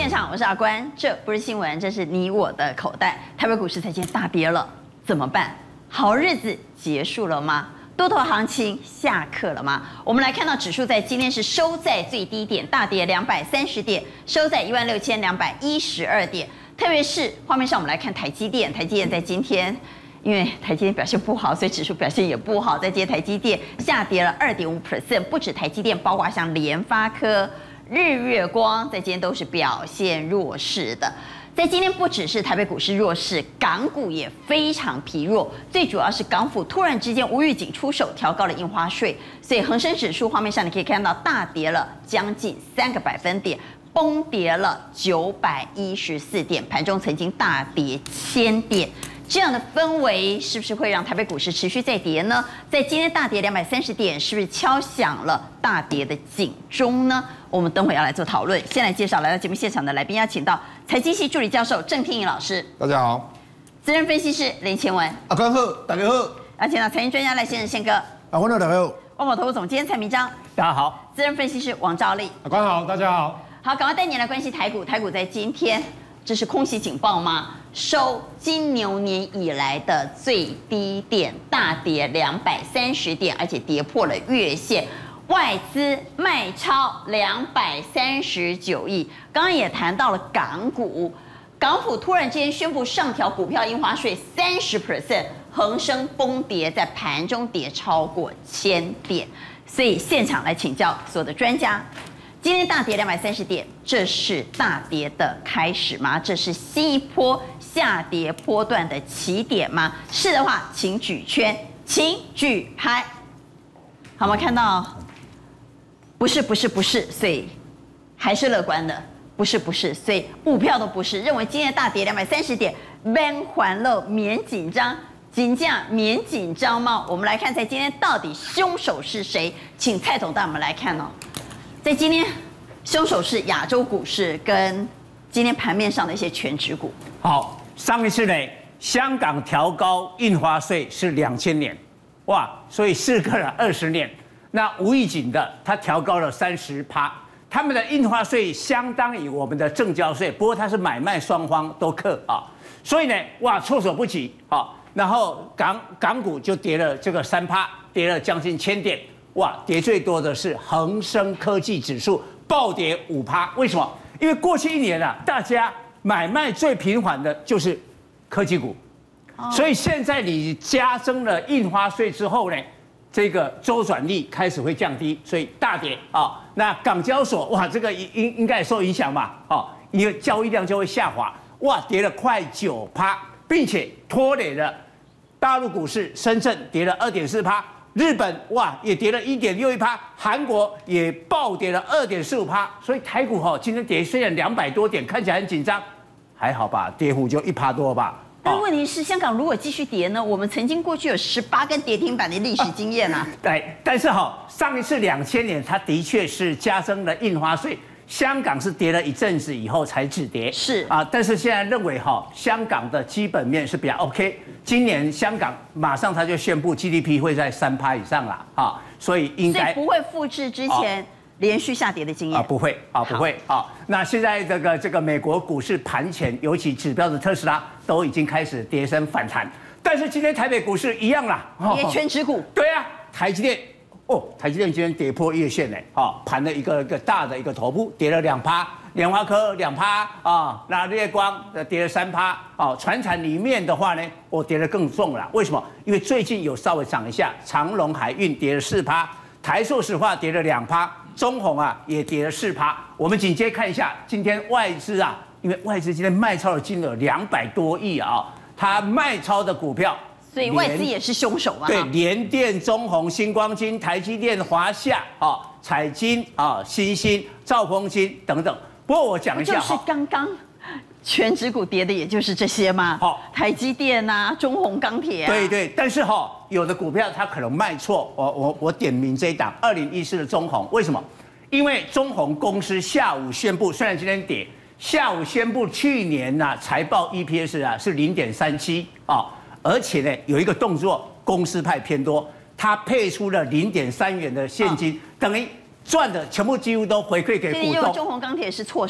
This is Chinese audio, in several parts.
现场，我是阿关，这不是新闻，这是你我的口袋。台北股市才见大跌了，怎么办？好日子结束了吗？多头行情下课了吗？我们来看到指数在今天是收在最低点，大跌230点，收在16212点。特别是画面上，我们来看台积电，台积电在今天。因为台积电表现不好，所以指数表现也不好。在今天台积电下跌了2.5%，不止台积电，包括像联发科、日月光，在今天都是表现弱势的。在今天不只是台北股市弱势，港股也非常疲弱。最主要是港府突然之间无预警出手，调高了印花税，所以恒生指数画面上你可以看到大跌了将近3个百分点。崩跌了914点，盘中曾经大跌1000点，这样的氛围是不是会让台北股市持续再跌呢？在今天大跌230点，是不是敲响了大跌的警钟呢？我们等会要来做讨论。先来介绍来到节目现场的来宾，邀请到财经系助理教授郑天颖老师， 大家好； 资深分析师林乾文， 阿关好，大家好； 邀请到财经专家赖先生宪哥， 阿关好，大家好； 万宝投顾总监蔡明章， 大家好； 资深分析师王兆立， 阿关好，大家好。 好，赶快带你来关心台股。台股在今天，这是空袭警报吗？收金牛年以来的最低点，大跌230点，而且跌破了月线。外资卖超239亿。刚刚也谈到了港股，港府突然之间宣布上调股票印花税30%，恒生崩跌，在盘中跌超过1000点。所以现场来请教所有的专家。今天大跌230点，这是大跌的开始吗？这是新一波下跌波段的起点吗？是的话，请举圈，请举牌。好，我们看到，不是，所以还是乐观的。不是，所以股票都不是，认为今天大跌230点，免欢乐，免紧张。金价免紧张吗？我们来看，在今天到底凶手是谁？请蔡总带我们来看哦。在今天，凶手是亚洲股市跟今天盘面上的一些全指股。 好，上一次呢，香港调高印花税是2000年，哇，所以事隔了20年。那无预警的，它调高了30%，他们的印花税相当于我们的证交税，不过它是买卖双方都课啊，所以呢，哇，措手不及啊。然后港股就跌了这个3%，跌了将近1000点。哇，跌最多的是恒生科技指数，暴跌5%。为什么？因为过去1年啊，大家买卖最频繁的就是科技股，所以现在你加征了印花税之后呢，这个周转率开始会降低，所以大跌啊。那港交所哇，这个应该也受影响嘛，因为交易量就会下滑，哇，跌了快9%，并且拖累了大陆股市，深圳跌了2.4%。日本哇也跌了1.61%，韩国也暴跌了2.45%，所以台股今天跌虽然200多点，看起来很紧张，还好吧，跌幅就1%多吧。 但问题是，香港如果继续跌呢？我们曾经过去有18根跌停板的历史经验啊。 对，但是上一次2000年，它的确是加征了印花税。香港是跌了一阵子以后才止跌， 是啊，但是现在认为香港的基本面是比较 OK。今年香港马上他就宣布 GDP 会在3%以上了啊，所以应该不会复制之前连续下跌的经验不会不会啊。那现在这个美国股市盘前，尤其指标的特斯拉都已经开始跌升反弹，但是今天台北股市一样啦， 跌全指股。 对啊，台积电。台积电今天跌破月线呢，盘了一个大的一个头部，跌了2%，联发科2%啊，那日月光跌了3%，传产里面的话呢，跌得更重了。为什么？因为最近有稍微涨一下，长荣海运跌了4%，台塑石化跌了2%，中鸿也跌了4%。我们紧接看一下今天外资因为外资今天卖超的金额200多亿它卖超的股票。 所以外资也是凶手嘛？ 对，联电、中鸿、星光金、台积电、华夏彩晶新兴、兆丰金等等。不过我讲一下就是刚刚全指股跌的，也就是这些嘛。台积电中鸿钢铁对，但是有的股票它可能卖错。我点名这一档2014的中鸿，为什么？因为中鸿公司下午宣布，虽然今天跌，下午宣布去年财报 EPS 是0.37而且呢，有一个动作，公司派偏多，它配出了0.3元的现金，等于赚的全部几乎都回馈给股东。 因为中鸿钢铁是错杀，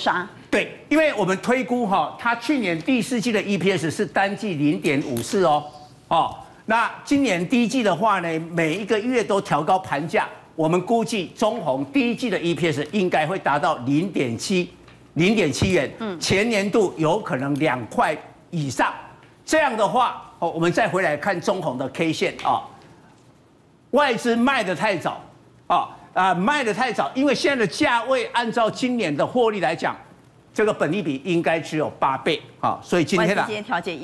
对，因为我们推估它去年第4季的 EPS 是单季0.54哦，那今年第1季的话呢，每一个月都调高盘价，我们估计中鸿第1季的 EPS 应该会达到0.7元，前年度有可能2块以上。这样的话，我们再回来看中鸿的 K 线外资卖得太早卖得太早，因为现在的价位按照今年的获利来讲，这个本益比应该只有8倍所以今天外资今天调节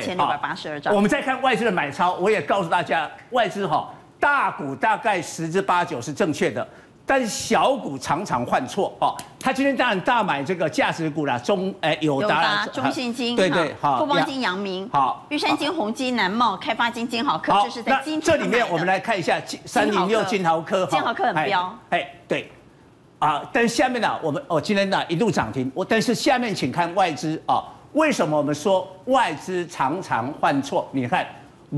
18682张。 我们再看外资的买超，我也告诉大家，外资大股大概10之8、9是正确的。但是小股常常犯错他今天当然大买这个价值股啦，友达、 中信金、 对富邦金、阳明、玉山金、宏基、南茂、开发金、金豪科，这是在今天这里面我们来看一下306金豪科， 金豪科很标， 对但是下面呢，我们今天呢一度涨停，但是下面请看外资为什么我们说外资常常犯错？你看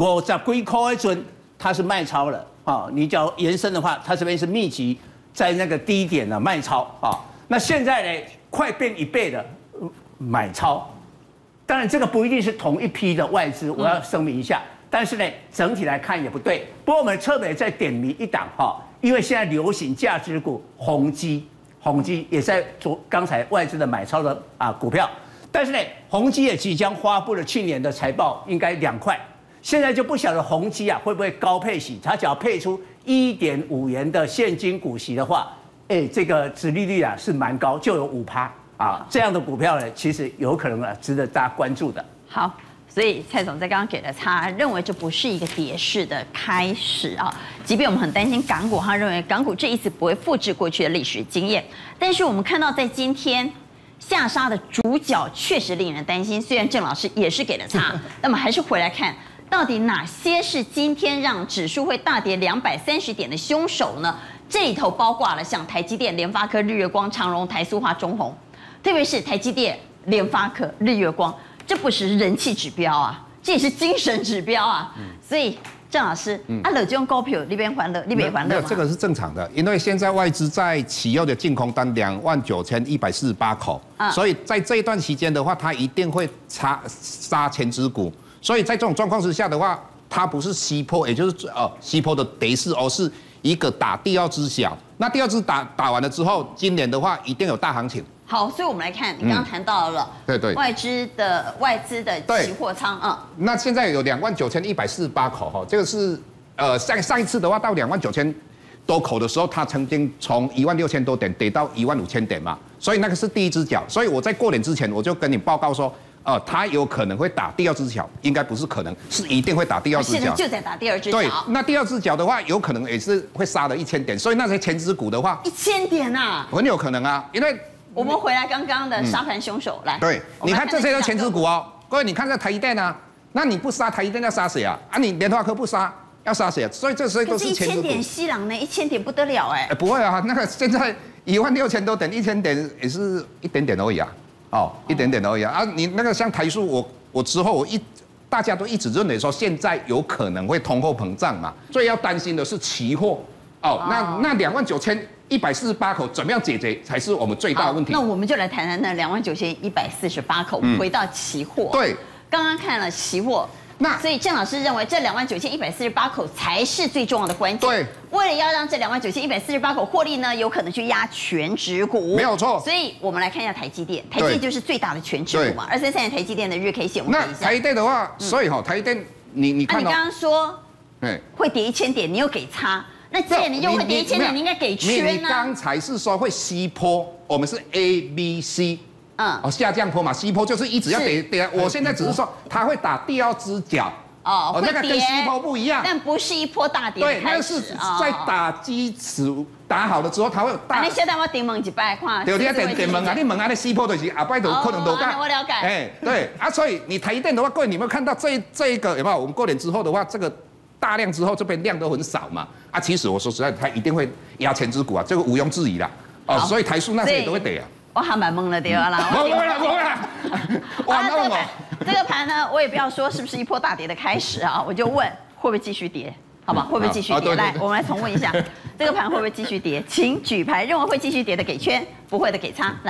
50几块的准，它是卖超了你只要延伸的话，它这边是密集。在那个低点呢卖超那现在呢快变1倍的买超，当然这个不一定是同一批的外资，我要声明一下。但是呢整体来看也不对。不过我们特别再点名一档因为现在流行价值股，宏基也在刚才外资的买超的股票，但是呢宏基也即将发布了去年的财报，应该2块。现在就不晓得宏基会不会高配息，它只要配出1.5元的现金股息的话，这个殖利率是蛮高，就有5%这样的股票呢，其实有可能值得大家关注的。 好，所以蔡总在刚刚给了他认为这不是一个跌势的开始即便我们很担心港股，他认为港股这一次不会复制过去的历史经验，但是我们看到在今天下杀的主角确实令人担心。虽然郑老师也是给了他，那么还是回来看。到底哪些是今天让指数会大跌230点的凶手呢？这里头包括了像台积电、联发科、日月光、长荣、台塑化、中鸿，特别是台积电、联发科、日月光，这不是人气指标这也是精神指标所以郑老师乐就用高票那边还乐，那边还乐， 这个是正常的，因为现在外资在期货的净空单29148口，所以在这一段期间的话，它一定会杀前指股。所以在这种状况之下的话，它不是西坡，也就是西坡的跌势，而是一个打第2支小。那第2支打完了之后，今年的话一定有大行情。 好，所以我们来看，你刚刚谈到了对外资的期货仓那现在有29148口这个是上一次的话到29000多口的时候，它曾经从16000多点跌到15000点嘛，所以那个是第1只脚。所以我在过年之前我就跟你报告说。它有可能会打第2只脚，应该不是可能，是一定会打第2只脚。 现在就在打第2只脚。 对，那第2只脚的话，有可能也是会杀了1000点，所以那些前指股的话 ，1000点很有可能因为我们回来刚刚的杀盘凶手来。 对，你看这些都前指股各位你看这台积电那你不杀台积电要杀谁你联发科不杀要杀谁所以这些都是前指股。 1000点西郎呢，1000点不得了不会那个现在16000多点，1000点也是一点点而已一点点而已你那个像台塑，我之后大家都一直认为说现在有可能会通货膨胀嘛，最要担心的是期货那29148口怎么样解决才是我们最大的问题。 那我们就来谈谈那29148口，回到期货。 对， 刚刚看了期货。所以郑老师认为这29148口才是最重要的关键。 对， 为了要让这29148口获利呢，有可能去压全指股， 没有错。 所以我们来看一下台积电，台积电就是最大的全指股嘛。233年台积电的日 K 线，我们看一下。 那台积电的话，所以台积电你看你刚刚说，会跌1000点，你又给差，那既然你又会跌1000点，你应该给圈你刚才是说会西坡，我们是 A、B、C。下降坡嘛，西坡就是一直要跌。我现在只是说它会打第2只脚，那个跟西坡不一样， 但不是一波大跌。 对，那是在打基础打好了之后，它会有大。 你现在我顶问一摆看。 对，你要点问你问那西坡就是下摆就可能都我了解。 对所以你台积电的话，各位你有没有看到这一个有没有？我们过年之后的话，这个大量之后这边量都很少嘛。其实我说实在，它一定会压前指股这个毋庸置疑啦。所以台塑那些也都会跌我还蛮懵了对啦。 不会啦。 这个盘呢，我也不要说是不是一波大跌的开始我就问会不会继续跌，好吧？会不会继续跌？来，我们来重问一下，这个盘会不会继续跌？请举牌，认为会继续跌的给圈，不会的给叉。来，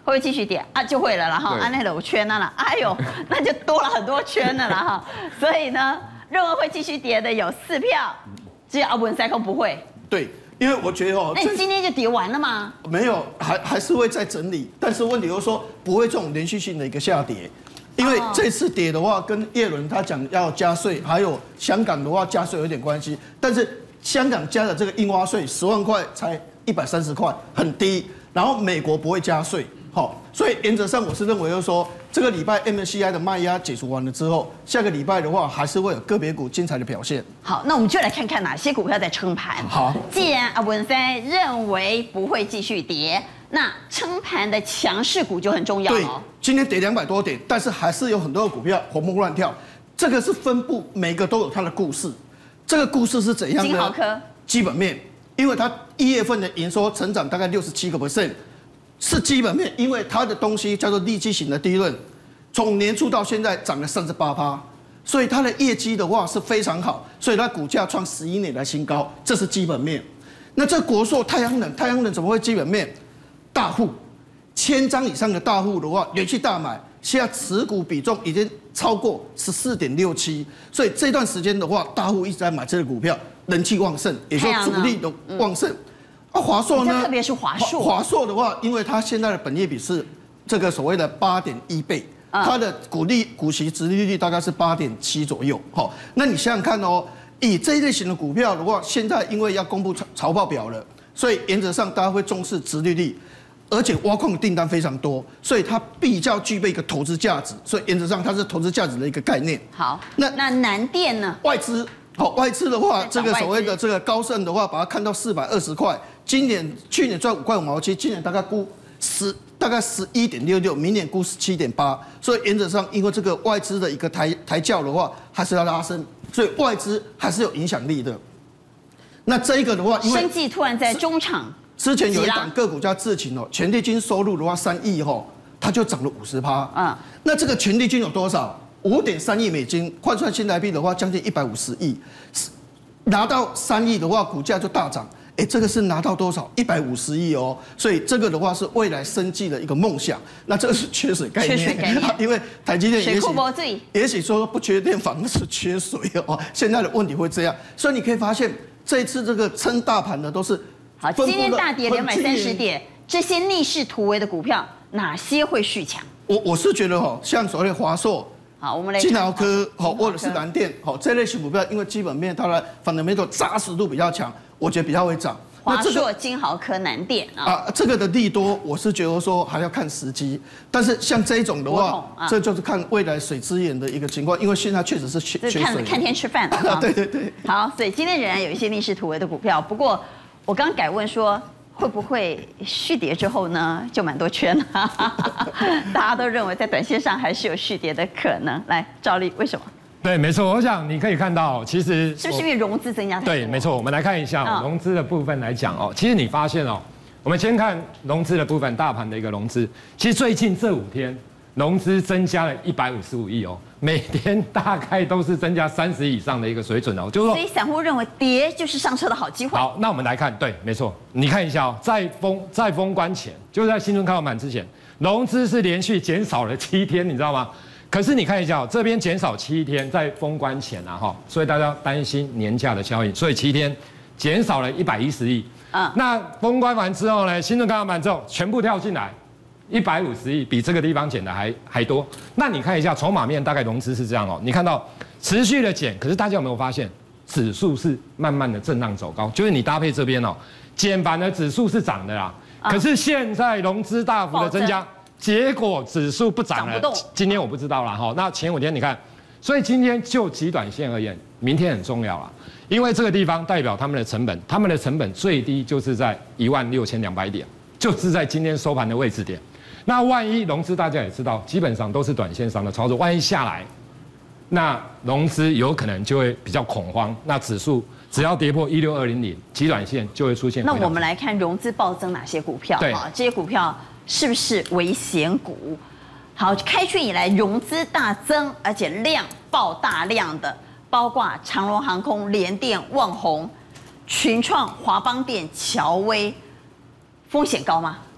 不会继续跌啊？就会了啦哈，那有圈了啦，哎呦，那就多了很多圈了啦哈。所以呢，认为会继续跌的有4票，只有文塞控不会。 对，因为我觉得那你今天就跌完了吗？ 没有，还是会再整理，但是问题就是说不会这种连续性的一个下跌。因为这次跌的话，跟叶伦他讲要加税，还有香港的话加税有点关系。但是香港加的这个印花税10万块才130块，很低。然后美国不会加税，好，所以原则上我是认为就是说，这个礼拜 MSCI 的卖压解除完了之后，下个礼拜的话还是会有个别股精彩的表现。 好，那我们就来看看哪些股票在撑盘。 好， 既然文塞认为不会继续跌。那撑盘的强势股就很重要哦。 对，今天跌200多点，但是还是有很多的股票活蹦乱跳。这个是分布，每个都有它的故事。这个故事是怎样的？ 金豪科基本面，因为它1月份的营收成长大概67%，是基本面，因为它的东西叫做利基型的利润，从年初到现在涨了38%，所以它的业绩的话是非常好，所以它股价创11年来新高，这是基本面。那这国硕、太阳能怎么会基本面？大户1000张以上的大户的话，连续大买，现在持股比重已经超过14.67%，所以这段时间的话，大户一直在买这个股票，人气旺盛，也就主力的旺盛。华硕呢？ 特别是华硕， 华硕的话，因为它现在的本益比是这个所谓的8.1倍，它的股息殖利率大概是8.7左右。好，那你想想看哦，以这一类型的股票的话，现在因为要公布财报表了，所以原则上大家会重视殖利率。而且挖矿的订单非常多，所以它比较具备一个投资价值，所以原则上它是投资价值的一个概念。 好，那南电呢？ 外资，好，外资的话，这个所谓的这个高盛的话，把它看到420块，去年赚5块5毛7，今年大概估大概11.66，明年估17.8，所以原则上因为这个外资的一个抬轿的话，还是要拉升，所以外资还是有影响力的。那这一个的话，因为生技突然在中场。 之前有一档个股叫智勤哦，权利金收入的话3亿哦，它就涨了50%。那这个权利金有多少？5.3亿美金，换算新台币的话，将近150亿。拿到3亿的话，股价就大涨。这个是拿到多少？150亿哦。所以这个的话是未来生技的一个梦想。那这个是缺水概念，因为台积电也许说不缺电，反而是缺水哦。现在的问题会这样，所以你可以发现这一次这个撑大盘的都是。 好，今天大跌230点，这些逆势突围的股票哪些会续强？ 我是觉得像所谓的华硕、 好，我们来金豪科或者是南电这类型股票，因为基本面它的fundamental扎实度比较强，我觉得比较会涨。 华硕、金豪科、南电这个的利多，我是觉得说还要看时机。但是像这一种的话，这就是看未来水资源的一个情况，因为现在确实是缺水。 看天吃饭对对对。 好，所以今天仍然有一些逆势突围的股票，不过。我刚改问说，会不会续跌之后呢，就蛮多圈了？大家都认为在短线上还是有续跌的可能。来，兆立，为什么？ 对，没错，我想你可以看到，其实是不是因为融资增加太多？ 对，没错，我们来看一下融资的部分来讲哦。其实你发现哦，我们先看融资的部分，大盘的一个融资，其实最近这5天融资增加了155亿哦。每天大概都是增加30以上的一个水准哦，就是说， 所以散户认为跌就是上车的好机会。 好，那我们来看，对，没错，你看一下哦，在封关前，就是在新春开放盘之前，融资是连续减少了7天，你知道吗？可是你看一下哦，这边减少7天，在封关前所以大家担心年假的效应，所以7天减少了110亿。那封关完之后呢，新春开放盘之后全部跳进来。150亿比这个地方减的还多。那你看一下筹码面，大概融资是这样哦。你看到持续的减，可是大家有没有发现，指数是慢慢的震荡走高？就是你搭配这边哦，减反的指数是涨的啦。可是现在融资大幅的增加，结果指数不涨了。今天我不知道啦那前5天你看，所以今天就极短线而言，明天很重要啦。因为这个地方代表他们的成本最低就是在16200点，就是在今天收盘的位置点。那万一融资大家也知道，基本上都是短线上的操作，万一下来，那融资有可能就会比较恐慌，那指数只要跌破16200，极短线就会出现。 那我们来看融资暴增哪些股票？ 对， 这些股票是不是危险股？好，开春以来融资大增，而且量爆大量的，包括长荣航空、联电、万宏、群创、华邦电、乔威，风险高吗？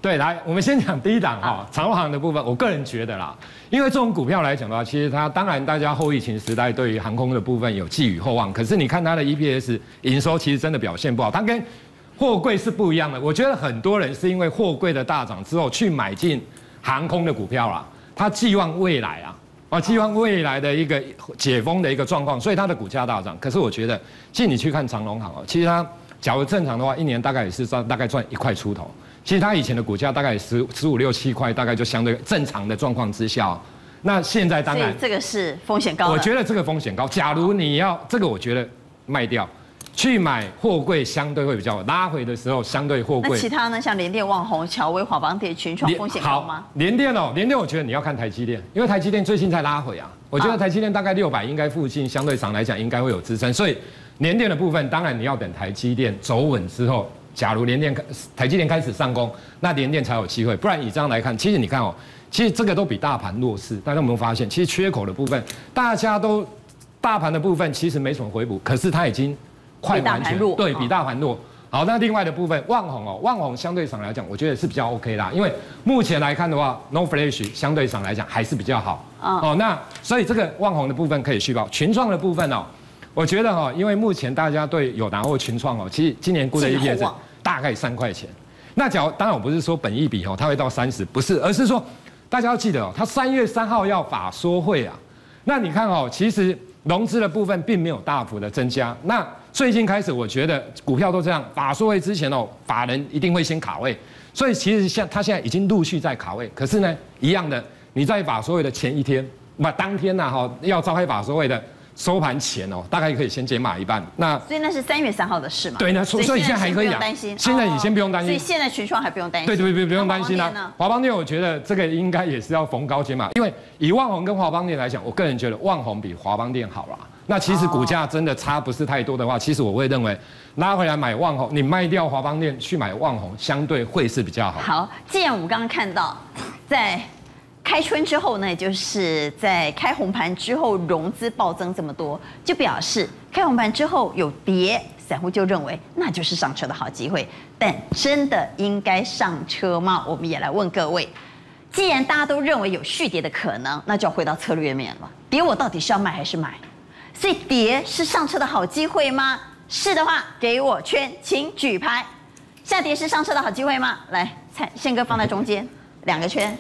对，来，我们先讲第一档哈，长荣航的部分，我个人觉得啦，因为这种股票来讲的话，其实它当然大家后疫情时代对于航空的部分有寄予厚望，可是你看它的 EPS 营收其实真的表现不好，它跟货柜是不一样的。我觉得很多人是因为货柜的大涨之后去买进航空的股票啦，他寄望未来啊，寄望未来的一个解封的一个状况，所以它的股价大涨。可是我觉得，其实你去看长荣航哦，其实它假如正常的话，一年大概也是大概赚1块出头。其实它以前的股价大概15、16、7块，大概就相对正常的状况之下。那现在当然， 这个是风险高。 我觉得这个风险高。假如你要这个，我觉得卖掉。去买货柜相对会比较拉回的时候，相对货柜。 那其他呢？像联电、旺宏、乔威、华邦电、群创，风险高吗？ 联电我觉得你要看台积电，因为台积电最近在拉回啊。我觉得台积电大概600应该附近，相对上来讲应该会有支撑。所以联电的部分，当然你要等台积电走稳之后，假如台积电开始上攻，那联电才有机会。不然以这样来看，其实你看其实这个都比大盘弱势。大家有没有发现，其实缺口的部分，大盘的部分其实没什么回补，可是它已经。快完全对比大盘弱。好，那另外的部分，旺宏相对上来讲，我觉得是比较 OK 啦，因为目前来看的话 ，No Flash 相对上来讲还是比较好。那所以这个旺宏的部分可以续报。群创的部分我觉得因为目前大家对友达或群创其实今年估的 EPS 大概3块钱。那当然我不是说本益比它会到30，不是，而是说大家要记得它3月3号要法说会啊。那你看其实融资的部分并没有大幅的增加。那最近开始，我觉得股票都这样，法说会之前法人一定会先卡位，所以其实他现在已经陆续在卡位。可是呢，一样的，你在法说会的前一天，当天要召开法说会的收盘前大概可以先减码一半。 所以那是3月3号的事嘛？ 对，那所以现在还可以担心。现在你先不用担心。 所以现在群创还不用担心。 对，不用担心啊。华邦电我觉得这个应该也是要逢高减码，因为以旺宏跟华邦电来讲，我个人觉得旺宏比华邦电好啦。那其实股价真的差不是太多的话，其实我会认为拉回来买旺宏，你卖掉华邦电去买旺宏，相对会是比较好。 好，既然我们刚刚看到，在开春之后呢，也就是在开红盘之后融资暴增这么多，就表示开红盘之后有跌，散户就认为那就是上车的好机会。但真的应该上车吗？我们也来问各位。既然大家都认为有续跌的可能，那就要回到策略面了。跌我到底是要卖还是买？所以跌是上车的好机会吗？是的话，给我圈，请举牌。下跌是上车的好机会吗？来，宪哥放在中间，2个圈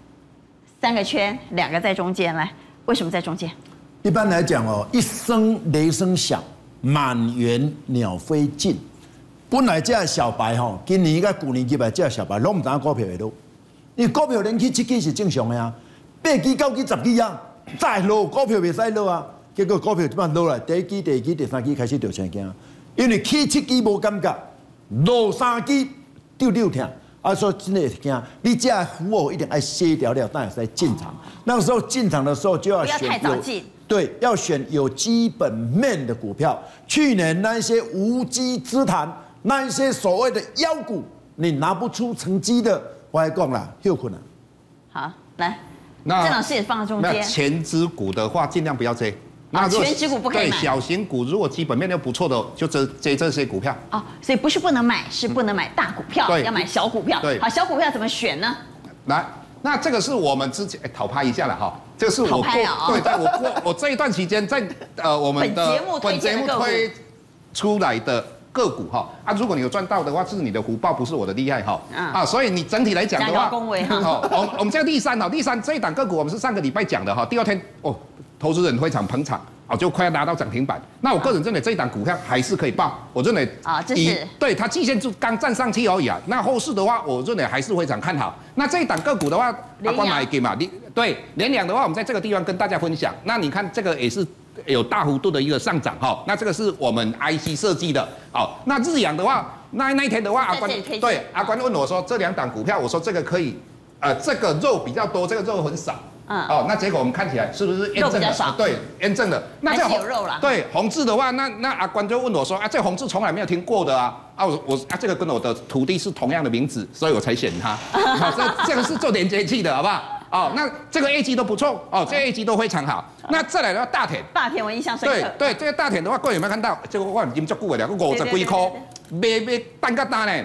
，3个圈，2个在中间。来，为什么在中间？ 一般来讲一声雷声响，满园鸟飞尽。本来这小白今年甲去年来这小白拢唔知股票会落，因为股票连起7支是正常的啊，8支、9支、10支啊，再落股票袂使落啊。结果股票即摆落来，第1支、第2支、第3支开始就成惊，因为起7支无感觉，落3支溜疼，所以真的会惊。你这股一定要歇掉了，但也是进场。那个时候进场的时候就要选不要太早进， 对，要选有基本面的股票。去年那一些无稽之谈，那一些所谓的妖股，你拿不出成绩的，我还讲啦，有困难。 好，来，郑老师也放在中间。 那前支股的话，尽量不要追。 全指股不可以买。 对，小型股如果基本面又不错的，就追这些股票。 所以不是不能买，是不能买大股票，要买小股票。 对， 好，小股票怎么选呢？ 来，那这个是我们之前讨拍一下了哈，这是我我这一段期间在我们的本节目推出来的个股如果你有赚到的话，是你的福报，不是我的厉害所以你整体来讲的话，我们这个第三这一档个股，我们是上个礼拜讲的第2天投资人非常捧场就快要拿到涨停板。那我个人认为这一档股票还是可以报，我认为这是对它季线就刚站上去而已那后市的话，我认为还是非常看好。那这一档个股的话，光买给嘛，对联阳的话，我们在这个地方跟大家分享。那你看这个也是有大幅度的一个上涨那这个是我们 IC 设计的那日阳的话，那一天的话，阿关问我说这2档股票，我说这个可以这个肉比较多，这个肉很少。那结果我们看起来是不是验证了？对，验证了。那这有肉了。 对，宏志的话，那阿关就问我说这宏志从来没有听过的我这个跟我的徒弟是同样的名字，所以我才选他。这个是做连接器的，好不好？那这个 A 级都不错这个 A 级都非常好。那再来的话，大田我印象深刻。 对，这个大田的话，各位有没有看到？这个我已经做过了，50几块，卖单个单呢？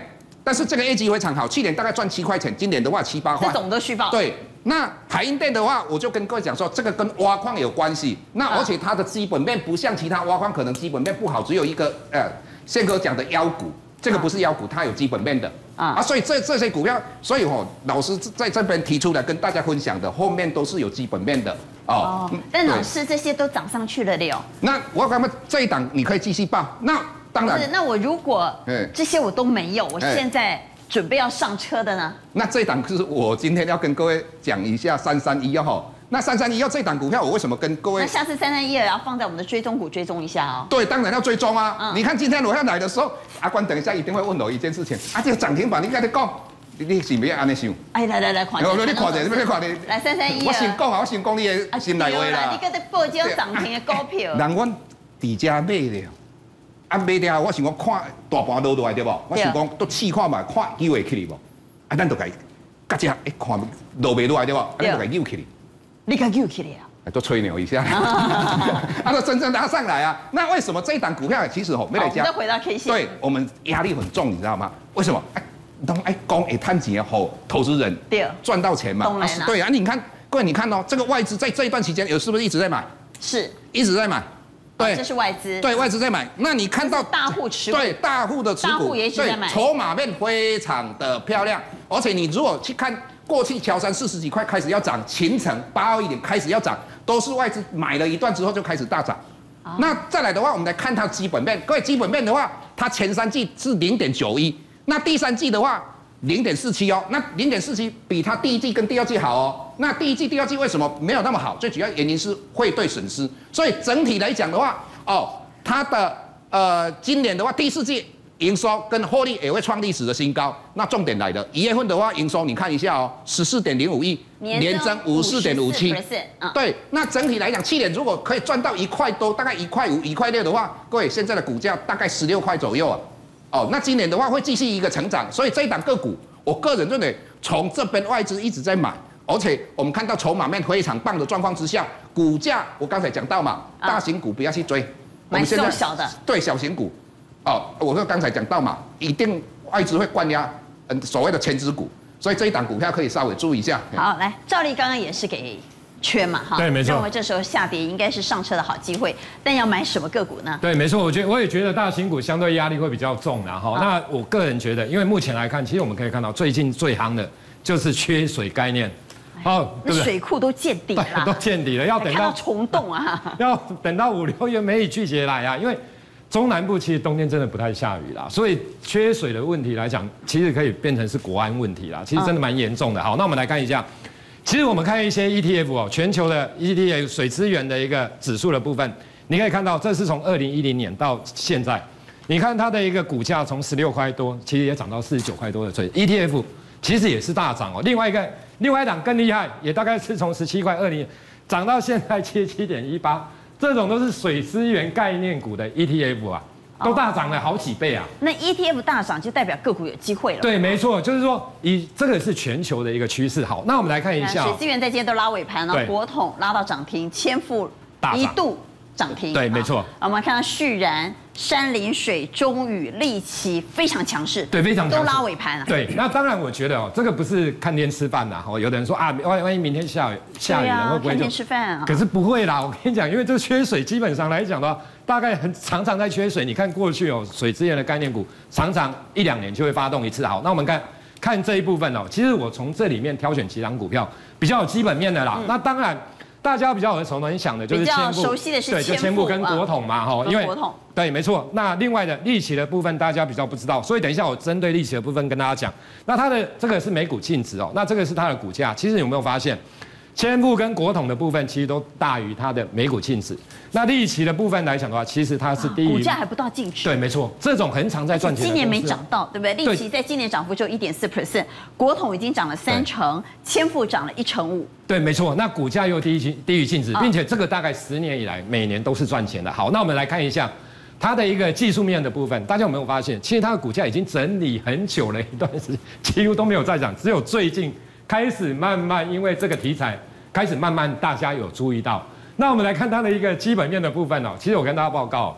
但是这个业绩非常好，去年大概赚7块钱，今年的话7、8块。 这种都续报。 对，那台积电的话，我就跟各位讲说，这个跟挖矿有关系。那而且它的基本面不像其他挖矿，可能基本面不好，只有一个宪哥讲的妖股，这个不是妖股，它有基本面的。所以这些股票，所以老师在这边提出来跟大家分享的，后面都是有基本面的哦。 但老师这些都涨上去了了。 那我刚刚这一档你可以继续报。那当然。 那我如果这些我都没有，我现在准备要上车的呢？ 那这一档是我今天要跟各位讲一下331哈。那331这档股票，我为什么跟各位？ 那下次331也要放在我们的追踪股追踪一下哦。 对，当然要追踪啊。你看今天我要来的时候，阿关等一下一定会问我一件事情，这个涨停板你跟他讲，你是不是安尼想？ 来，看一下。 你看者，你看者。 来331。 我先讲啊，我先讲你的心内话啦。 你搁在报这涨停的股票。 人阮伫遮买了，买了我想讲看大盘落来对不？我想讲都试看嘛，看机会起哩无？咱就该甲只看落袂落来对不？咱就该扭起哩。 你敢救起来啊？ 多吹牛一下，就真正拉上来啊！那为什么这一档股票其实没来讲？ 再回到 K 线， 对我们压力很重，你知道吗？为什么？讲赚钱后投资人赚到钱嘛？对啊，你看各位，你看哦，这个外资在这一段期间是不是一直在买？ 是， 一直在买。对， 这是外资。 对，外资在买。那你看到大户持股？ 对，大户的持股， 大户也一直在买。 筹码面非常的漂亮，而且你如果去看。过去乔山40几块开始要涨，秦城821点开始要涨，都是外资买了一段之后就开始大涨。那再来的话，我们来看它基本面。各位基本面的话，它前3季是0.91，那第3季的话0.47哦。那0.47比它第1季跟第2季好哦。那第1季、第2季为什么没有那么好？最主要原因是汇兑损失。所以整体来讲的话，它的今年的话第4季。营收跟获利也会创历史的新高。那重点来了，1月份的话，营收你看一下哦，14.05亿，年增54.57%。对，那整体来讲，去年如果可以赚到1块多，大概1块5、1块6的话，各位现在的股价大概16块左右啊。那今年的话会继续一个成长，所以这一档个股，我个人认为从这边外资一直在买，而且我们看到筹码面非常棒的状况之下，股价我刚才讲到嘛，大型股不要去追， 买这种小的， 对小型股。我说刚才讲到嘛，一定外资会灌压所谓的全指股，所以这一档股票可以稍微注意一下。 好，来，兆利刚刚也是给圈嘛，哈， 对，没错。 认为这时候下跌应该是上车的好机会，但要买什么个股呢？ 对，没错，我也觉得大型股相对压力会比较重啦，哈。那我个人觉得，因为目前来看，其实我们可以看到最近最夯的就是缺水概念。 那水库都见底了， 都见底了，要等到虫洞啊， 要等到5、6月梅雨季节来啊，因为中南部其实冬天真的不太下雨啦，所以缺水的问题来讲，其实可以变成是国安问题啦，其实真的蛮严重的。好，那我们来看一下，其实我们看一些 ETF 全球的 ETF 水资源的一个指数的部分，你可以看到这是从2010年到现在，你看它的一个股价从16块多，其实也涨到49块多的，所以 ETF 其实也是大涨哦。另外一档更厉害，也大概是从17块20涨到现在77.18。这种都是水资源概念股的 ETF 啊，都大涨了好几倍啊。 那 ETF 大涨就代表个股有机会了。 对，没错，就是说这个是全球的一个趋势。好，那我们来看一下， 水资源在今天都拉尾盘了，国统拉到涨停，千富一度涨停。 对，没错。 我们看到旭然、山林水、中宇、力奇非常强势， 对，非常强势， 都拉尾盘啊。 对，那当然我觉得这个不是看天吃饭的有的人说啊，万一明天下雨了会不会就看天吃饭啊？ 可是不会啦，我跟你讲，因为这个缺水基本上来讲的话，大概常常在缺水。你看过去水资源的概念股常常1、2年就会发动一次。好，那我们看这一部分其实我从这里面挑选几档股票比较有基本面的啦。那当然。大家比较耳熟能详的就是千富， 熟悉的是对，就千富跟国统嘛， 因为国统对，没错。那另外的力奇的部分大家比较不知道，所以等一下我针对力奇的部分跟大家讲。那它的这个是每股净值那这个是它的股价。其实有没有发现，千富跟国统的部分其实都大于它的每股净值。那力奇的部分来讲的话，其实它是低于， 股价还不到净值。 对，没错，这种很常在赚钱的今年没涨到，对不对？力奇在今年涨幅就1.4%，国统已经涨了3成，千富涨了1成5。 对，没错，那股价又低于净值，并且这个大概10年以来每年都是赚钱的。好，那我们来看一下它的一个技术面的部分，大家有没有发现，其实它的股价已经整理很久了一段时间，几乎都没有再涨，只有最近开始慢慢因为这个题材开始慢慢大家有注意到。那我们来看它的一个基本面的部分其实我跟大家报告，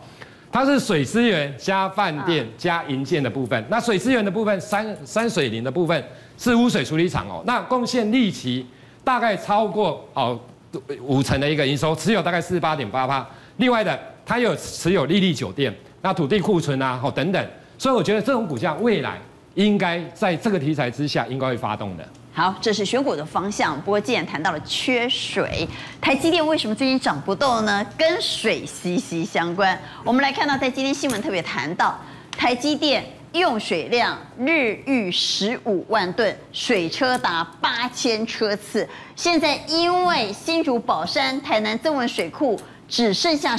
它是水资源加饭店加营建的部分。那水资源的部分，山水林的部分是污水处理厂哦，那贡献利期大概超过50%的一个营收，持有大概48.8%。另外的，它有持有丽丽酒店，那土地库存啊，等等。所以我觉得这种股价未来应该在这个题材之下，应该会发动的。 好，这是选股的方向。不过既然谈到了缺水，台积电为什么最近涨不动呢？跟水息息相关。我们来看到，在今天新闻特别谈到，台积电用水量日逾15万吨，水车达8000车次。现在因为新竹宝山、台南曾文水库只剩下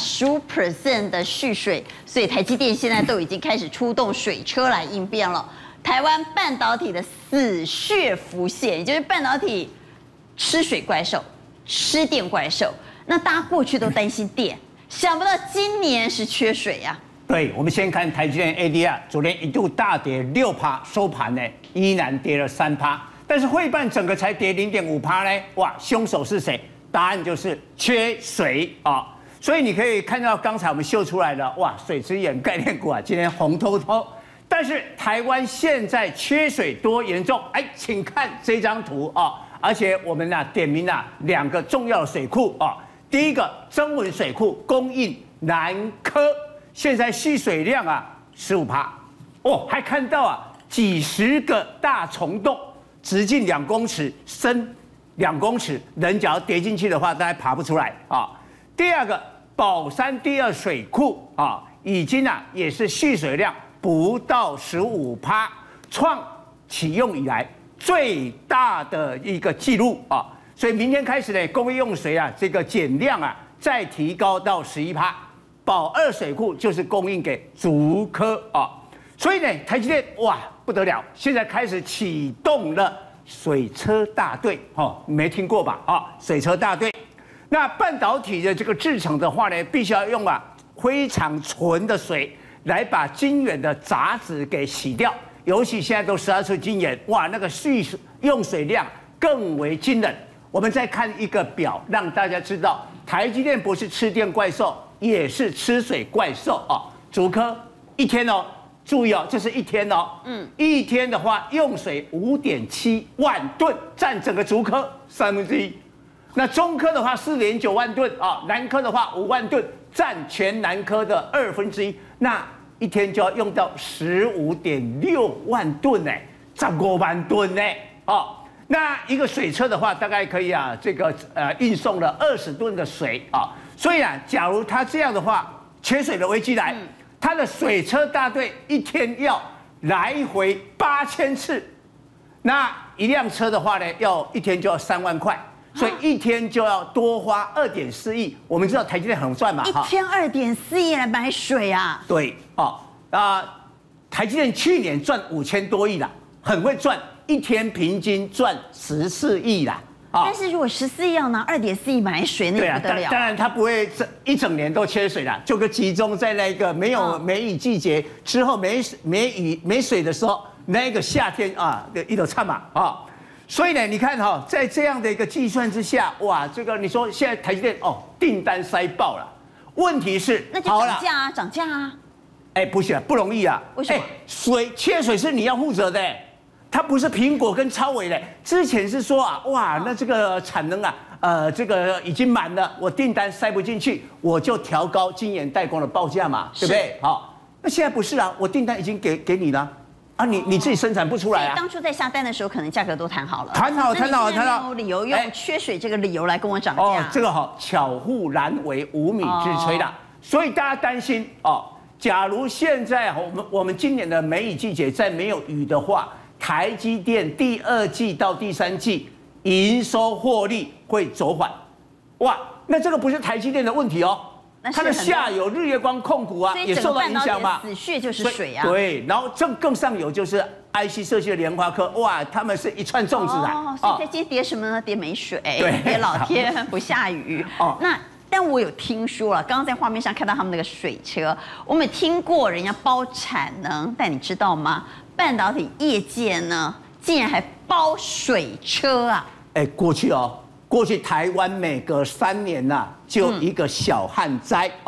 15% 的蓄水，所以台积电现在都已经开始出动水车来应变了。台湾半导体的死穴浮现，也就是半导体吃水怪兽、吃电怪兽。那大家过去都担心电，想不到今年是缺水啊。 对，我们先看台积电 ADR， 昨天一度大跌6%，收盘呢依然跌了3%，但是汇半整个才跌0.5%呢。哇，凶手是谁？答案就是缺水啊。所以你可以看到刚才我们秀出来的，哇，水资源概念股啊，今天红彤彤。但是台湾现在缺水多严重？哎，请看这张图啊！而且我们点名2个重要的水库啊。第一个曾文水库供应南科，现在蓄水量15%，哦，还看到几十个大虫洞，直径2公尺，深2公尺，人只要跌进去的话，大概爬不出来啊。第二个宝山第2水库啊，已经也是蓄水量不到15%，创启用以来最大的一个记录啊！所以明天开始呢，工业用水这个减量再提高到11%。宝2水库就是供应给竹科啊，所以呢，台积电哇不得了，现在开始启动了水车大队没听过吧？水车大队。那半导体的这个制程的话呢，必须要用非常纯的水来把晶圆的杂质给洗掉，尤其现在都12寸晶圆，哇，那个用水量更为惊人。我们再看一个表，让大家知道，台积电不是吃电怪兽，也是吃水怪兽啊。竹科一天注意这是一天一天的话用水5.7万吨，占整个竹科1/3。那中科的话4.9万吨南科的话5万吨，占全南科的1/2。那一天就要用到15.6万吨15万吨那一个水车的话，大概可以这个运送了20吨的水所以假如它这样的话，缺水的危机来，它的水车大队一天要来回8000次，那一辆车的话呢，一天就要3万块。所以一天就要多花2.4亿。我们知道台积电很赚嘛， 一天2.4亿来买水啊？ 对台积电去年赚5000多亿啦，很会赚，一天平均赚14亿啦。 但是如果14亿要拿2.4亿买水，那不得了。 当然它不会一整年都缺水啦，就集中在那个没有梅雨季节之后没水的时候，那个夏天一头差嘛所以呢，你看在这样的一个计算之下，哇，这个你说现在台积电订单塞爆了，问题是那就涨价啊！ 不行，不容易啊！ 为什么？ 缺水是你要负责的，它不是苹果跟超微的。之前是说哇，那这个产能这个已经满了，我订单塞不进去，我就调高晶圆代工的报价嘛，对不对？那现在不是我订单已经给你了。你自己生产不出来当初在下单的时候，可能价格都谈好了， 谈好， 没有理由用缺水这个理由来跟我涨价。 这个巧妇难为无米之炊啦。所以大家担心假如现在我们今年的梅雨季节再没有雨的话，台积电第2季到第3季营收获利会走缓。哇，那这个不是台积电的问题它的下游日月光控股也受到影响嘛， 死穴就是水啊。 对，然后更上游就是 IC 设计的联发科，哇，他们是一串粽子所以在今天跌什么呢？跌没水，跌老天不下雨。但我有听说了，刚刚在画面上看到他们那个水车，我们听过人家包产能，但你知道吗？半导体业界呢，竟然还包水车啊！过去台湾每隔3年就一个小旱灾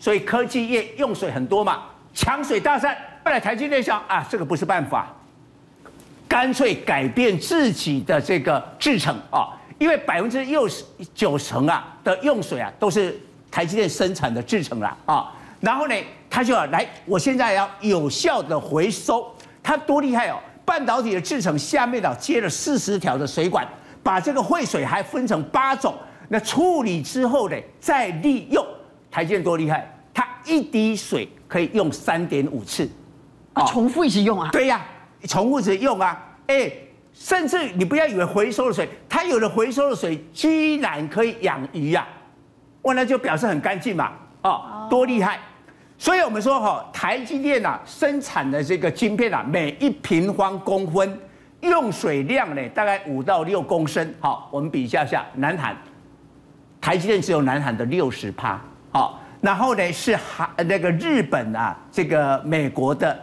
所以科技业用水很多嘛，抢水大战。后来台积电想啊，这个不是办法，干脆改变自己的这个制程啊，因为90%的用水都是台积电生产的制程啦啊。然后呢，他就来，我现在要有效的回收，它多厉害哦！半导体的制程下面接了40条的水管，把这个废水还分成8种，那处理之后呢，再利用。台积电多厉害，它1滴水可以用3.5次， 重复一直用啊？ 对呀，重复一直用啊，甚至你不要以为回收的水，它有的回收的水居然可以养鱼啊，哇，那就表示很干净嘛，多厉害！所以我们说台积电生产的这个晶片每1平方公分用水量呢，大概5到6公升。好，我们比一下南韩，台积电只有南韩的60%。好，然后呢是那个日本这个美国的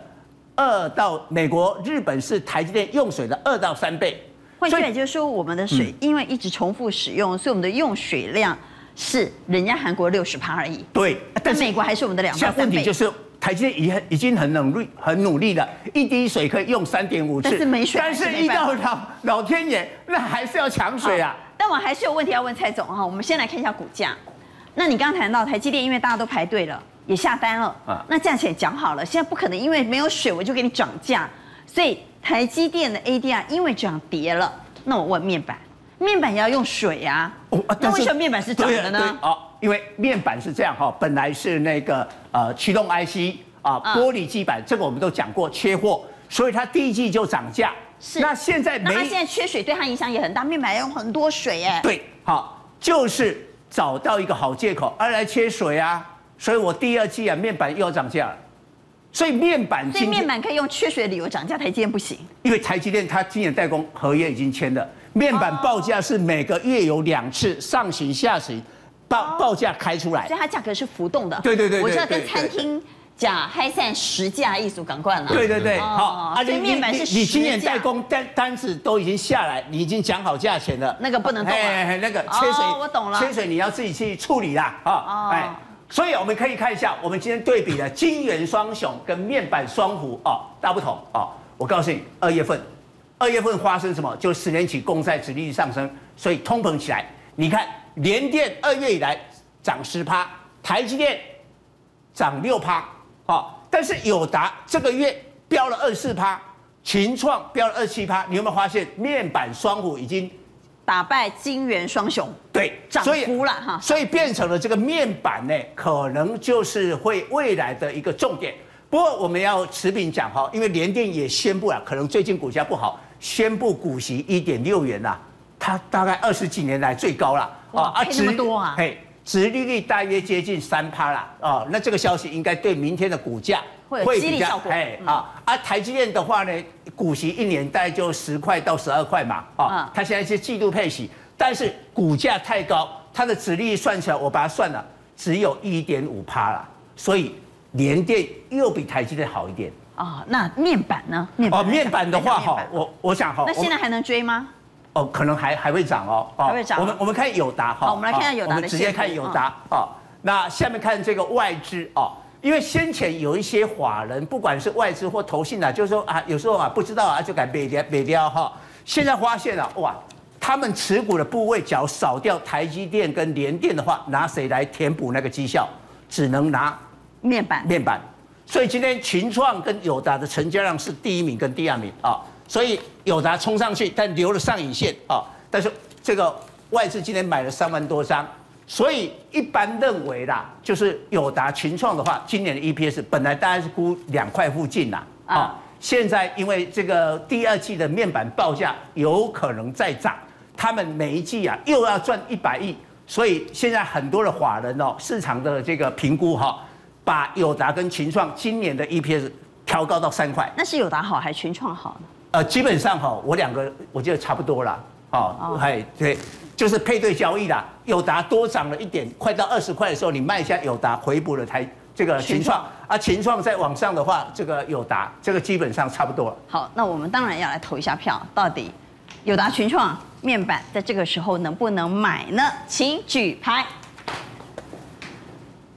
日本是台积电用水的2到3倍。 换句话就是说，我们的水因为一直重复使用，所以我们的用水量是人家韩国60%而已。 对， 但美国还是我们的2到3倍。 问题就是台积电已经很努力了，1滴水可以用3.5次， 但是没水， 但是遇到老天爷，那还是要抢水啊。 但我还是有问题要问蔡总我们先来看一下股价。那你刚刚谈到台积电，因为大家都排队了，也下单了那价钱讲好了，现在不可能因为没有水我就给你涨价，所以台积电的 ADR 因为这样跌了。那我问面板也要用水啊，那为什么面板是涨的呢？ 因为面板是这样本来是那个驱动 IC 玻璃基板，这个我们都讲过缺货，所以它第一季就涨价。 是， 那现在它现在缺水，对它影响也很大，面板要用很多水对，就是找到一个好借口，来缺水啊，所以我第2季面板又要涨价了。所以面板可以用缺水的理由涨价，台积电不行。 因为台积电它今年代工合约已经签了，面板报价是每个月有2次上行下行，报价开出来， 所以它价格是浮动的。 对， 我知道跟餐厅讲嗨散实价艺术港冠了。 对， 好，所以面板是你今年代工单子都已经下来，你已经讲好价钱了， 那个不能动那个缺水， 我懂了， 缺水你要自己去处理啦，所以我们可以看一下，我们今天对比了晶圆双雄跟面板双虎大不同我告诉你，2月份发生什么？就10年期公债殖利率上升，所以通膨起来。你看联电2月以来涨10%，台积电涨6%，但是友达这个月飙了24%，群创飙了27%。你有没有发现面板双虎已经打败晶圆双雄？ 对， 涨幅了所以变成了这个面板呢，可能就是会未来的一个重点。不过我们要持平讲因为联电也宣布了，可能最近股价不好，宣布股息1.6元它大概20几年来最高了配那么多啊！ 殖利率大约接近3%啦那这个消息应该对明天的股价会有激励效果台积电的话呢，股息1年大概就10块到12块嘛它现在是季度配息，但是股价太高，它的殖利率算起来，我把它算了，只有1.5%啦，所以联电又比台积电好一点那面板呢？ 面板的话我想那现在还能追吗？ 可能还会涨还会涨。 我们看友达好，我们来看一下友达的。 我们直接看友达那下面看这个外资因为先前有一些法人，不管是外资或投信就是说有时候不知道就敢北掉现在发现了哇，他们持股的部位，只要少掉台积电跟联电的话，拿谁来填补那个绩效？只能拿面板。 所以今天群创跟友达的成交量是第1名跟第2名所以友达冲上去，但留了上影线但是这个外资今天买了3万多张，所以一般认为啦，就是友达、群创的话，今年的 EPS 本来大概是估2块附近啦现在因为这个第2季的面板报价有可能再涨，他们每一季又要赚100亿，所以现在很多的法人市场的这个评估把友达跟群创今年的 EPS 调高到3块。 那是友达好还是群创好呢？ 基本上我2个我觉得差不多啦对，就是配对交易啦。友达多涨了1点，快到20块的时候，你卖一下友达，回补了这个群创群创再往上的话，这个友达这个基本上差不多了。 好，那我们当然要来投一下票，到底友达、群创面板在这个时候能不能买呢？请举牌。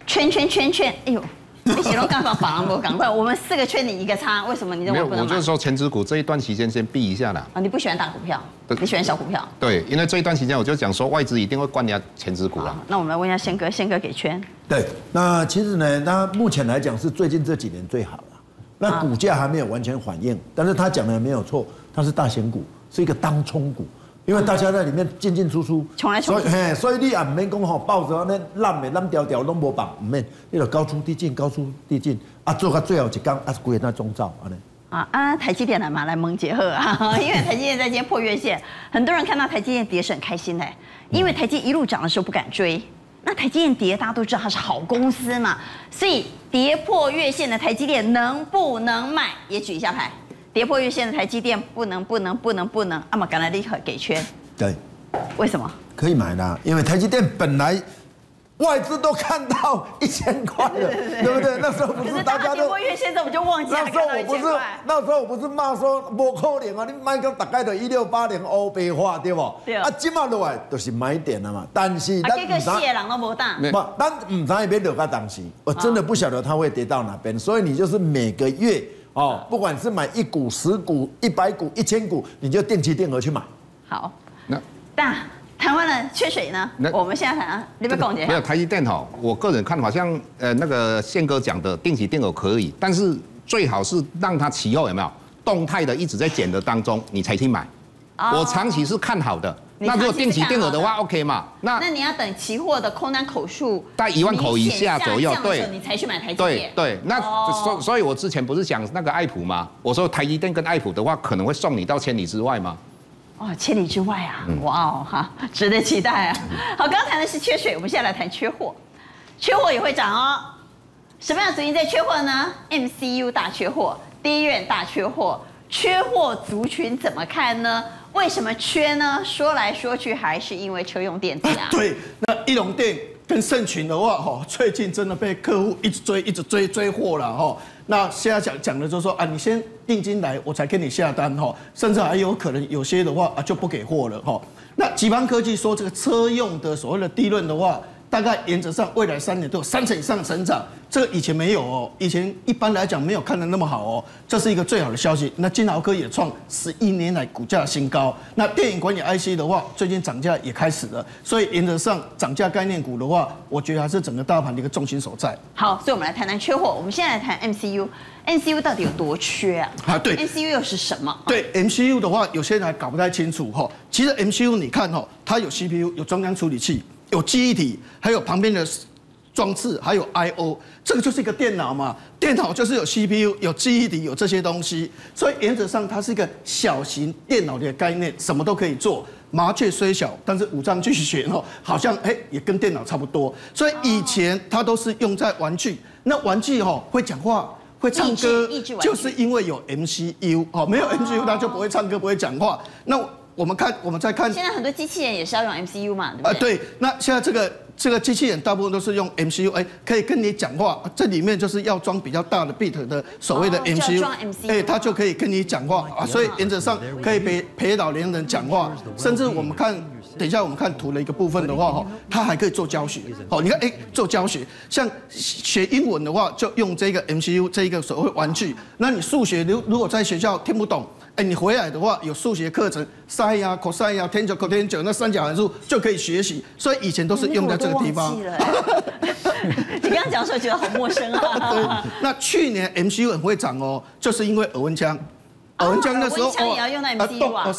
圈，哎呦，你形容刚刚绑我赶快，我们4个圈你1个叉，为什么你认为不能买？ 我就是说前指股这一段期间先避一下啦。 啊，你不喜欢大股票，你喜欢小股票？ 对，因为这一段期间我就讲说外资一定会灌压前指股啊。 那我们来问一下宪哥，宪哥给圈。 对，那其实呢，它目前来讲是最近这几年最好了。那股价还没有完全反映，但是他讲的没有错，它是大型股，是一个当冲股，因为大家在里面进进出出， 冲来冲去， 所以你也唔免讲吼，抱着那烂条条拢无绑，唔免，你就高出低进，啊，做到最后一天啊，规个那中照安尼。 台积电来嘛，来蒙杰赫啊，因为台积电在今天破月线，很多人看到台积电跌是很开心的，因为台积一路涨的时候不敢追。那台积电跌，大家都知道它是好公司嘛，所以跌破月线的台积电能不能买？也举一下牌，跌破月线的台积电不能，那么刚才立刻给圈。 对， 为什么？ 可以买啦，因为台积电本来外资都看到1000块了，对不对？那时候不是大家都跌破月线，我们就忘记了。 那时候我不是骂说不可能啊，你买个大概就1680欧白化对不？ 对啊，今嘛落来就是买点了嘛，但是这个蟹人都无打。 不，咱唔知别落个当时，我真的不晓得它会跌到哪边，所以你就是每个月哦，不管是买1股、10股、100股、1000股，你就定期定额去买。 好，但谈完了缺水呢？我们现在谈啊，你不讲没有台积电哈，我个人看好像那个宪哥讲的定期定额可以，但是最好是让它期后有没有动态的一直在减的当中，你才去买。我长期是看好的。那如果定期定额的话 ，OK 嘛？那你要等期货的空单口数在1万口以下左右，对， 你才去买台积电。 对，那所以我之前不是讲那个爱普吗？我说台积电跟爱普的话，可能会送你到千里之外吗？ 千里之外啊！哇哦哈，值得期待啊！好，刚谈的是缺水，我们现在来谈缺货。缺货也会涨哦。什么样的族群在缺货呢 ？MCU 大缺货，第一院大缺货，缺货族群怎么看呢？为什么缺呢？说来说去还是因为车用电子啊。 对，那义隆电跟盛群的话，最近真的被客户一直追货了那现在讲的就是说你先定金来，我才给你下单甚至还有可能有些的话就不给货了那集邦科技说这个车用的所谓的低润的话，大概原则上未来3年都有30%以上的成长，这个以前没有以前一般来讲没有看得那么好这是一个最好的消息。那金豪科也创11年来股价新高。那电影管理 IC 的话，最近涨价也开始了，所以原则上涨价概念股的话，我觉得还是整个大盘的一个重心所在。 好，所以我们来谈谈缺货。我们现在来谈 MCU 到底有多缺啊？ 对 ，MCU 又是什么？ 对 MCU 的话，有些人还搞不太清楚其实 MCU 你看它有 CPU， 有中央处理器，有记忆体，还有旁边的装置，还有 I/O， 这个就是一个电脑嘛。电脑就是有 CPU， 有记忆体，有这些东西，所以原则上它是一个小型电脑的概念，什么都可以做。麻雀虽小，但是五脏俱全好像也跟电脑差不多。所以以前它都是用在玩具，那玩具会讲话。会唱歌，就是因为有 MCU 没有 MCU 它就不会唱歌，不会讲话。那我们再看， 现在很多机器人也是要用 MCU 嘛，对不对？ 对。那现在这个机器人大部分都是用 MCU， 可以跟你讲话，这里面就是要装比较大的 bit 的所谓的 MCU，它就可以跟你讲话所以原则上可以陪老年人讲话，甚至我们看。等一下，我们看图的一个部分的话，它还可以做教学。你看，做教学，像学英文的话，就用这个 MCU 这一个所谓玩具。那你数学如果在学校听不懂，你回来的话有数学课程 sin 啊 cos 啊 tan 9 cot 9那三角函数就可以学习。所以以前都是用在这个地方。 你刚刚讲的时候觉得好陌生啊。 对，那去年 MCU 很会涨就是因为耳温枪。耳温枪那时候也要用到 MCU 啊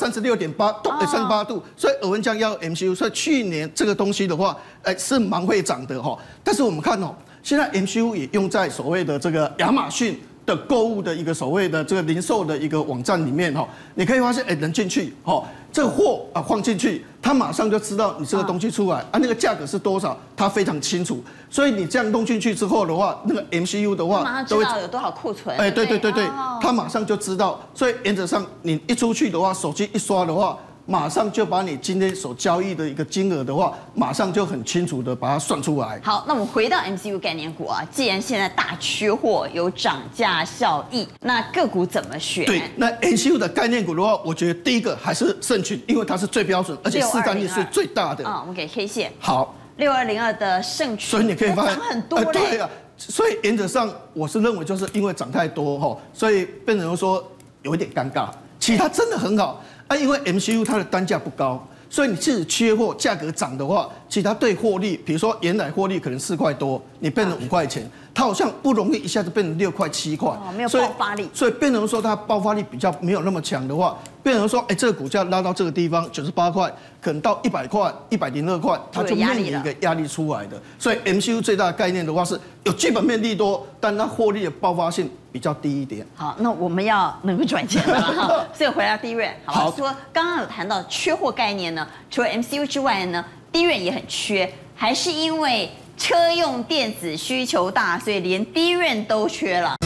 ，36.8度，所以耳温枪要 MCU， 所以去年这个东西的话，是蛮会涨的但是我们看现在 MCU 也用在所谓的这个亚马逊的购物的一个所谓的这个零售的一个网站里面你可以发现人进去这个货放进去，他马上就知道你这个东西出来那个价格是多少，他非常清楚。所以你这样弄进去之后的话，那个 MCU 的话， 马上知道有多少库存。 对，他马上就知道。所以原则上，你一出去的话，手机一刷的话，马上就把你今天所交易的一个金额的话，马上就很清楚的把它算出来。 好，那我们回到 MCU 概念股既然现在大缺货，有涨价效益，那个股怎么选？ 对，那 MCU 的概念股的话，我觉得第一个还是盛群，因为它是最标准，而且市占率是最大的。 我们给 K 线。 好， 6202的盛群， 所以你可以发现涨很多嘞。 对啊，所以原则上我是认为就是因为涨太多哈，所以变成说有一点尴尬。其他真的很好啊，因为 MCU 它的单价不高。所以你即使缺货，价格涨的话，其他对获利，比如说原来获利可能4块多，你变成5块钱，它好像不容易一下子变成6块7块， 没有爆发力。 所以变成说它爆发力比较没有那么强的话，变成说，这个股价拉到这个地方98块，可能到100块、102块，它就面临一个压力出来的。所以 MCU 最大的概念的话是有基本面利多，但它获利的爆发性比较低一点。 好，那我们要能够赚钱了哈。所以回到低润，好，说刚刚有谈到缺货概念呢，除了 MCU 之外呢，低润也很缺，还是因为车用电子需求大，所以连低润都缺了。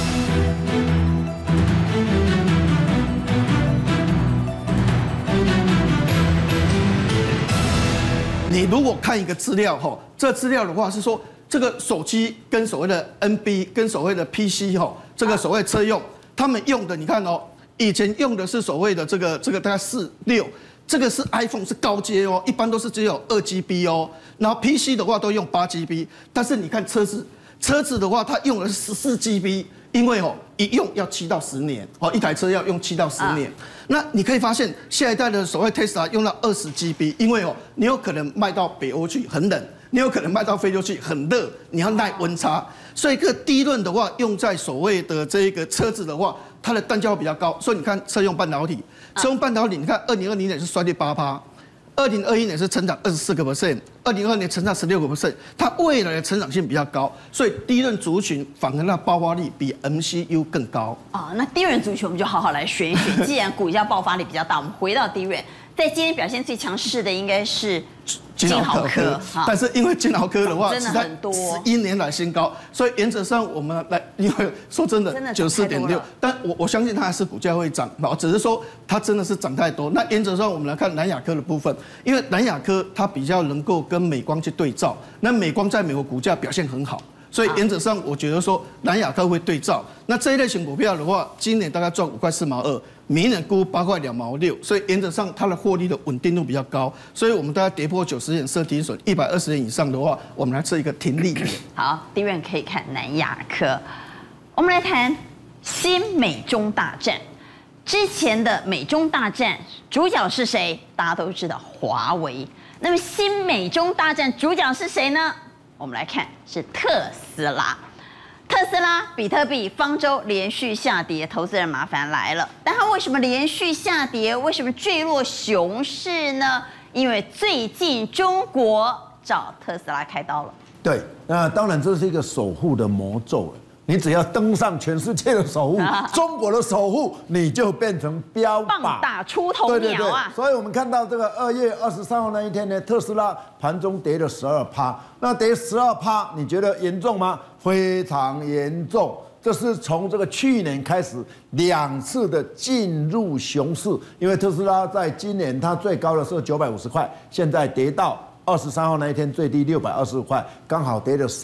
你如果看一个资料哈，这资料的话是说，这个手机跟所谓的 NB 跟所谓的 PC 哈，这个所谓车用，他们用的你看哦，以前用的是所谓的这个大概4、6，这个是 iPhone 是高阶哦，一般都是只有2GB 哦，然后 PC 的话都用8GB， 但是你看车子的话，它用的是14GB。因为一用要7到10年，一台车要用7到10年。那你可以发现，下一代的所谓 Tesla 用到20GB， 因为你有可能卖到北欧去很冷，你有可能卖到非洲去很热，你要耐温差。所以这个低润的话，用在所谓的这个车子的话，它的单价会比较高。所以你看车用半导体，你看2020年是衰退8%，2021年是成长24%，2022年成长16%，它未来的成长性比较高，所以低润族群反而那爆发力比 MCU 更高。 那低润族群我们就好好来选一选。既然股价爆发力比较大，我们回到低润，在今天表现最强势的应该是金豪科， 但是因为金豪科的话， 真的很多 11年来新高，所以原则上我们来，因为说真的94.6，但我相信它还是股价会涨，只是说它真的是涨太多。那原则上我们来看南亚科的部分，因为南亚科它比较能够跟美光去对照，那美光在美国股价表现很好。所以原则上，我觉得说南亚科会对照。那这一类型股票的话，今年大概赚5块4毛2，明年估8块2毛6，所以原则上它的获利的稳定度比较高。所以我们大概跌破90点设停损，120点以上的话，我们来设一个停利点。 好，低润可以看南亚科。我们来谈新美中大战。之前的美中大战主角是谁？大家都知道华为。那么新美中大战主角是谁呢？我们来看是特斯拉，比特币、方舟连续下跌，投资人麻烦来了。但它为什么连续下跌？为什么坠落熊市呢？因为最近中国找特斯拉开刀了。 对，那当然这是一个守护的魔咒了。你只要登上全世界的守护，中国的守护，你就变成标靶， 棒打出头鸟啊！ 所以我们看到这个2月23号那一天呢，特斯拉盘中跌了12%，那跌12%，你觉得严重吗？非常严重。这是从这个去年开始2次的进入熊市，因为特斯拉在今年它最高的时候950块，现在跌到23号那一天最低625块，刚好跌了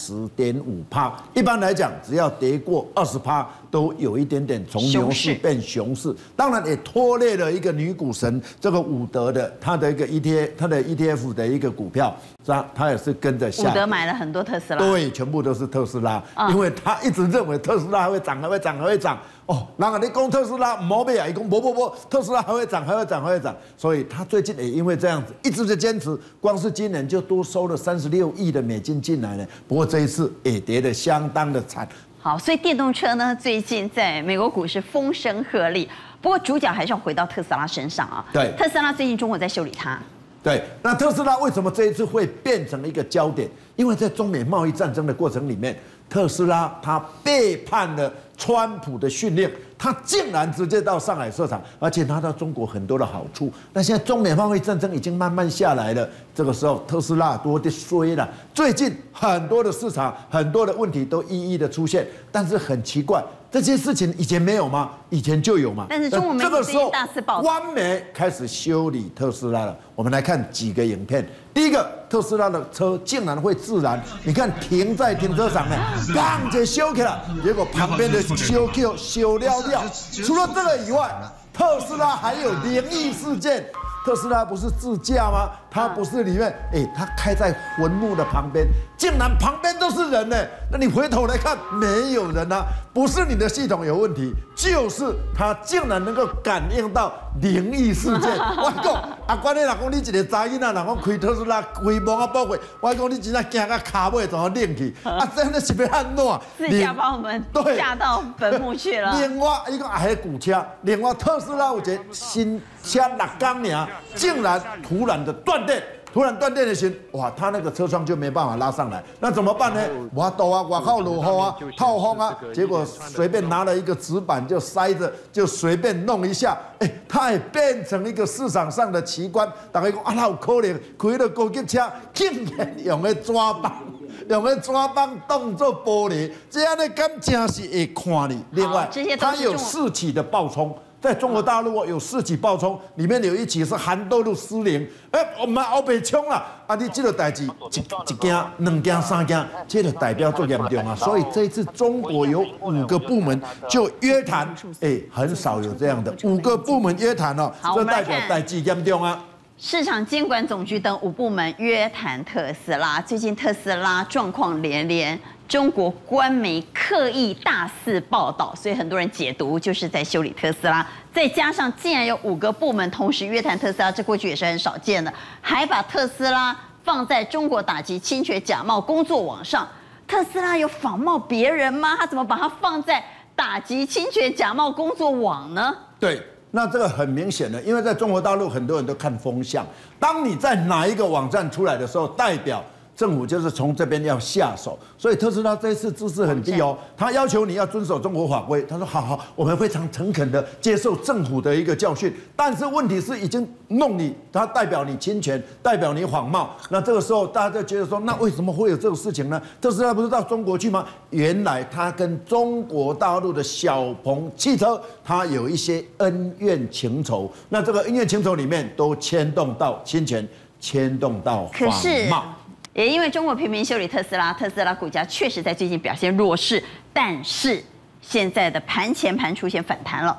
30.5%。一般来讲，只要跌过20%，都有一点点从牛市变熊市。当然也拖累了一个女股神，这个伍德的他的一个 ETF 的一个股票，他也是跟着下。 伍德买了很多特斯拉， 对，全部都是特斯拉，因为他一直认为特斯拉还会涨，还会涨，还会涨。然后你讲特斯拉毛病啊，一讲不，特斯拉还会涨，还会涨，还会涨。所以他最近也因为这样子，一直在坚持，光是今年就多收了36亿的美金进来了。不过这一次也跌得相当的惨。 好，所以电动车呢，最近在美国股市风声鹤唳。不过主角还是要回到特斯拉身上啊。 对， 特斯拉最近中国在修理它。 对，那特斯拉为什么这一次会变成一个焦点？因为在中美贸易战争的过程里面，特斯拉它背叛了川普的训令，它竟然直接到上海设厂，而且拿到中国很多的好处。那现在中美贸易战争已经慢慢下来了，这个时候特斯拉多的衰了。最近很多的市场很多的问题都一一的出现，但是很奇怪，这些事情以前没有吗？以前就有嘛。 但是中国媒体最近大肆报道， 官媒开始修理特斯拉了。我们来看几个影片。第一个，特斯拉的车竟然会自燃，你看停在停车场呢，刚就修起来，结果旁边的修 Q 修了。除了这个以外，特斯拉还有灵异事件。特斯拉不是自驾吗？ 它不是里面，它开在坟墓的旁边，竟然旁边都是人呢。那你回头来看，没有人啊，不是你的系统有问题，就是它竟然能够感应到灵异事件。我讲，啊，关键若讲你一个查囡仔，若讲开特斯拉规模啊宝贵，我讲你真正惊到骹尾怎么冷去？啊，真的是要安怎？ 自驾把我们驾到坟墓去了。 另外一个还古车，另外特斯拉有一个新车6缸尔，竟然突然的断电。突然断电的时候，哇，他那个车窗就没办法拉上来，那怎么办呢？我抖啊，我靠落雨啊，透风啊，结果随便拿了一个纸板就塞着，就随便弄一下，它也变成一个市场上的奇观。大家讲啊，那有可能开了高级车，竟然用个纸板。用个纸板当做玻璃，这样呢，敢真是会看你。另外，它有4起的爆冲。在中国大陆有4起爆冲，里面有1起是韩斗路失灵，我们后被冲了啊！你这个代志一件、2件、3件，这个代表最严重啊！所以这一次中国有5个部门就约谈，很少有这样的5个部门约谈哦，这代表代志严重啊！ 市场监管总局等5部门约谈特斯拉，最近特斯拉状况连连。中国官媒刻意大肆报道，所以很多人解读就是在修理特斯拉。再加上竟然有5个部门同时约谈特斯拉，这过去也是很少见的，还把特斯拉放在中国打击侵权假冒工作网上。特斯拉有仿冒别人吗？他怎么把它放在打击侵权假冒工作网呢？ 对。那这个很明显的，因为在中国大陆很多人都看风向，当你在哪一个网站出来的时候，代表政府就是从这边要下手，所以特斯拉这一次姿势很低哦，他要求你要遵守中国法规。他说好，我们非常诚恳的接受政府的一个教训，但是问题是已经弄你，它代表你侵权，代表你仿冒。那这个时候大家就觉得说，那为什么会有这种事情呢？特斯拉不是到中国去吗？原来他跟中国大陆的小鹏汽车，它有一些恩怨情仇。那这个恩怨情仇里面都牵动到侵权，牵动到仿冒。 也因为中国频频修理特斯拉，特斯拉股价确实在最近表现弱势，但是现在的前盘出现反弹了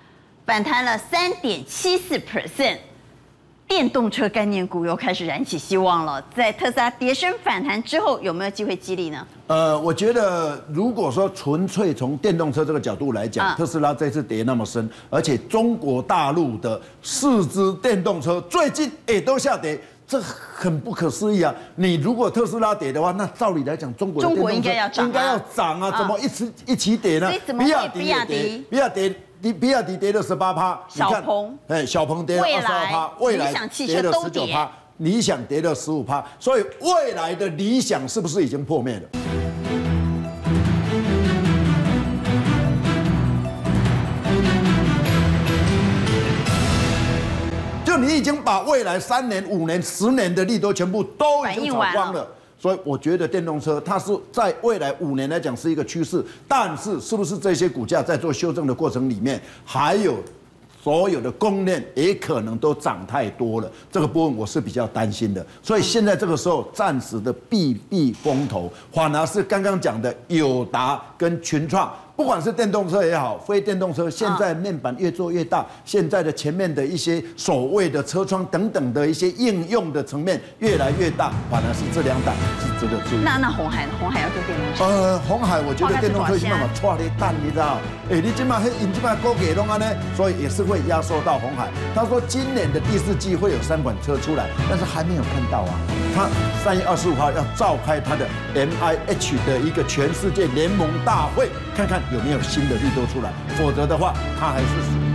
3.74%，电动车概念股又开始燃起希望了。在特斯拉跌升反弹之后，有没有机会激励呢？ 我觉得如果说纯粹从电动车这个角度来讲，特斯拉这次跌那么深，而且中国大陆的4支电动车最近也都下跌。这很不可思议啊！你如果特斯拉跌的话，那照理来讲，中国的电动车应该要涨啊，怎么一起跌呢？ 所以怎么会比亚迪跌了 18%，小鹏跌了22%，未来跌了19%，理想跌了15%，所以未来的理想是不是已经破灭了？就你已经把未来3年、5年、10年的利多全部都已经炒光了，所以我觉得电动车它是在未来5年来讲是一个趋势，但是是不是这些股价在做修正的过程里面，还有所有的供应链也可能都涨太多了，这个部分我是比较担心的。所以现在这个时候暂时的避风头，反而是刚刚讲的友达跟群创。不管是电动车也好，非电动车，现在面板越做越大，现在的前面的一些所谓的车窗等等的一些应用的层面越来越大，反而是这2档是值得注意。 那红海呢？红海要做电动车？ 红海我觉得电动车想办法抓你蛋，你知道？你这嘛因这嘛高给弄安呢，所以也是会压缩到红海。他说今年的第4季会有3款车出来，但是还没有看到啊。他3月25号要召开他的 MIH 的一个全世界联盟大会，看看有没有新的利多出来，否则的话，它还是属于